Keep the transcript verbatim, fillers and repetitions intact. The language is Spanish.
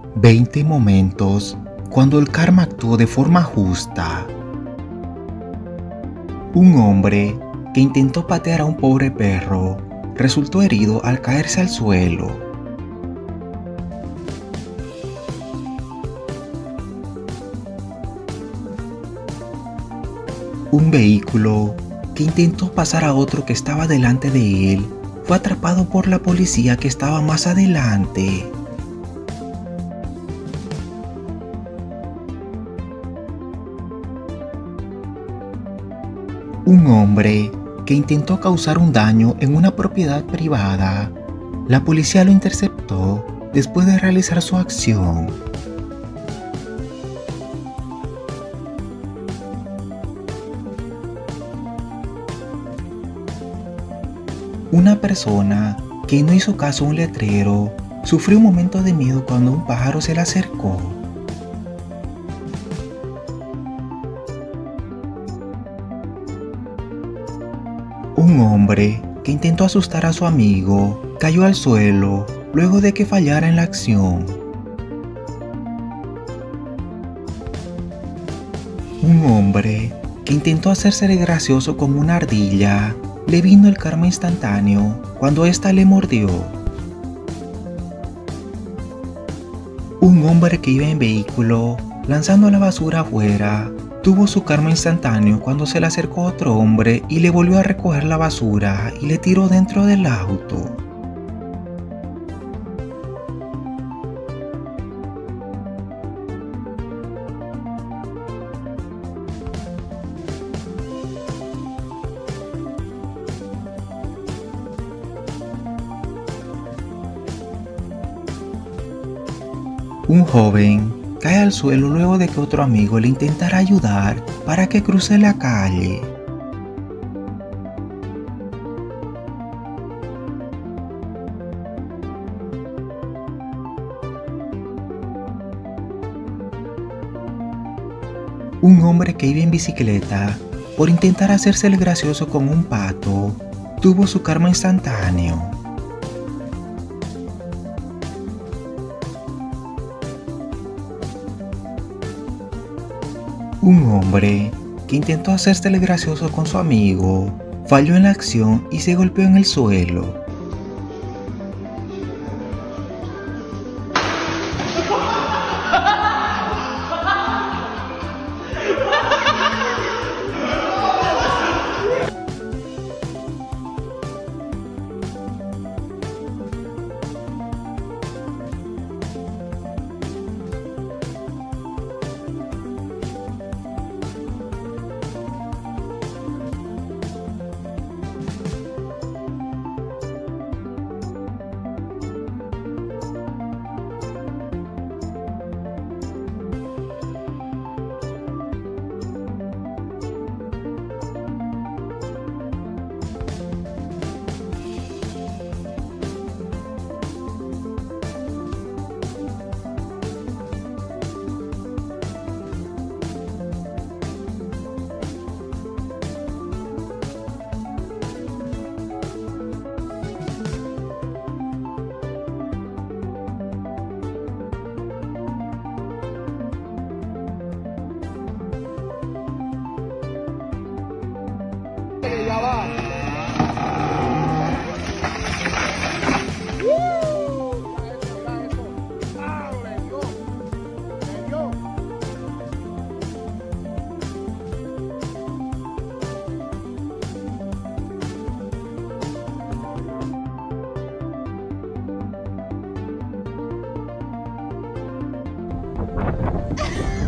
veinte momentos cuando el karma actuó de forma justa. Un hombre que intentó patear a un pobre perro resultó herido al caerse al suelo. Un vehículo que intentó pasar a otro que estaba delante de él fue atrapado por la policía que estaba más adelante. Un hombre que intentó causar un daño en una propiedad privada. La policía lo interceptó después de realizar su acción. Una persona que no hizo caso a un letrero sufrió un momento de miedo cuando un pájaro se le acercó. Un hombre que intentó asustar a su amigo cayó al suelo luego de que fallara en la acción. Un hombre que intentó hacerse de gracioso con una ardilla le vino el karma instantáneo cuando ésta le mordió. Un hombre que iba en vehículo lanzando la basura afuera tuvo su karma instantáneo cuando se le acercó otro hombre y le volvió a recoger la basura y le tiró dentro del auto. Un joven cae al suelo luego de que otro amigo le intentara ayudar para que cruce la calle. Un hombre que iba en bicicleta por intentar hacerse el gracioso con un pato tuvo su karma instantáneo. Un hombre que intentó hacerse el gracioso con su amigo falló en la acción y se golpeó en el suelo. Ya va. Ah,